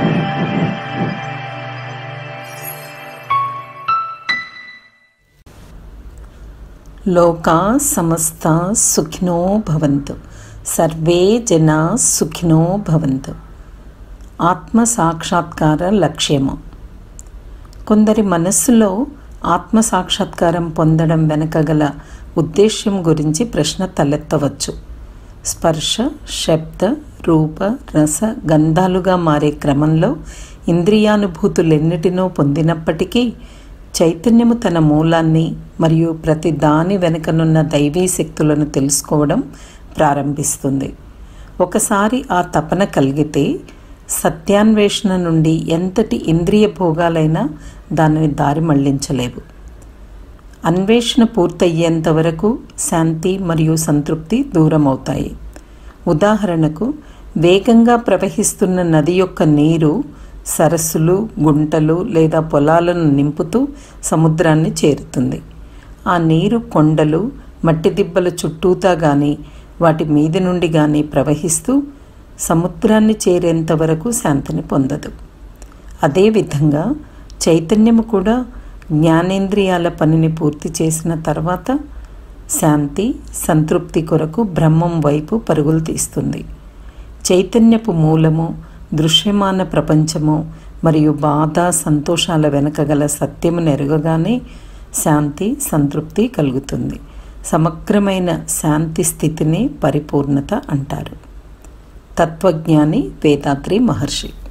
లోకా సమస్తా సుఖినో భవంతు, సర్వే జనా సుఖినో భవంతు. ఆత్మ సాక్షాత్కార లక్ష్యము. కొందరి మనస్సులో ఆత్మ సాక్షాత్కారం పొందడం వెనుక గల ఉద్దేశ్యం గురించి ప్రశ్న తలెత్తవచ్చు. స్పర్శ, శబ్ద, రూప, రస, గంధాలుగా మారే క్రమంలో ఇంద్రియానుభూతులెన్నిటినో పొందినప్పటికీ చైతన్యము తన మూలాన్ని మరియు ప్రతి దాని వెనుకనున్న దైవీ శక్తులను తెలుసుకోవడం ప్రారంభిస్తుంది. ఒకసారి ఆ తపన కలిగితే సత్యాన్వేషణ నుండి ఎంతటి ఇంద్రియ భోగాలైనా దానిని దారి మళ్లించలేవు. అన్వేషణ పూర్తయ్యేంత వరకు శాంతి మరియు సంతృప్తి దూరమవుతాయి. ఉదాహరణకు, వేగంగా ప్రవహిస్తున్న నది యొక్క నీరు సరస్సులు, గుంటలు లేదా పొలాలను నింపుతూ సముద్రాన్ని చేరుతుంది. ఆ నీరు కొండలు, మట్టి దిబ్బల చుట్టూతా కానీ వాటి మీది నుండి కానీ ప్రవహిస్తూ సముద్రాన్ని చేరేంత వరకు శాంతిని పొందదు. అదేవిధంగా చైతన్యము కూడా జ్ఞానేంద్రియాల పనిని పూర్తి చేసిన తర్వాత శాంతి, సంతృప్తి కొరకు బ్రహ్మం వైపు పరుగులు తీస్తుంది. చైతన్యపు మూలము, దృశ్యమాన ప్రపంచము మరియు బాధ, సంతోషాల వెనుక గల సత్యమును ఎరగగానే శాంతి, సంతృప్తి కలుగుతుంది. సమగ్రమైన శాంతి స్థితిని పరిపూర్ణత అంటారు. తత్వజ్ఞాని వేదాద్రి మహర్షి.